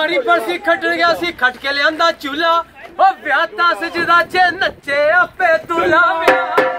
बारी बरसी खट गया सी खट के लिया चूल्हा ओ ब्याता सजदा चे नचे आपे दूल्हा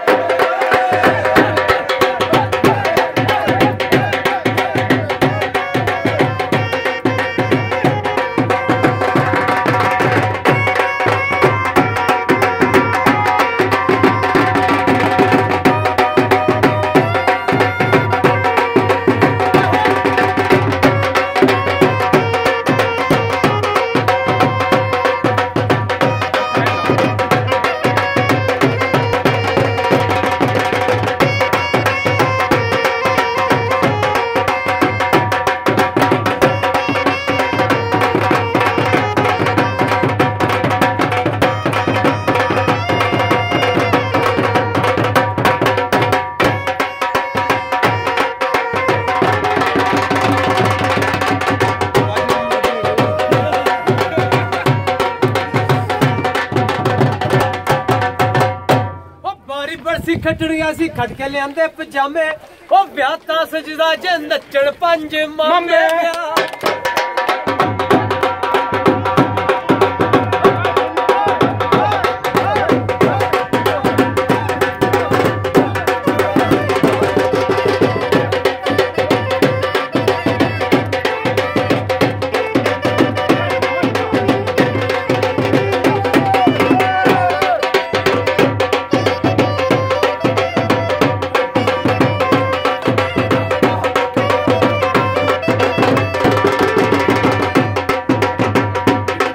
बरसी खटड़िया सी खट के लिया पजामे ओ ब्याता सजदा च नचण पंज मामे।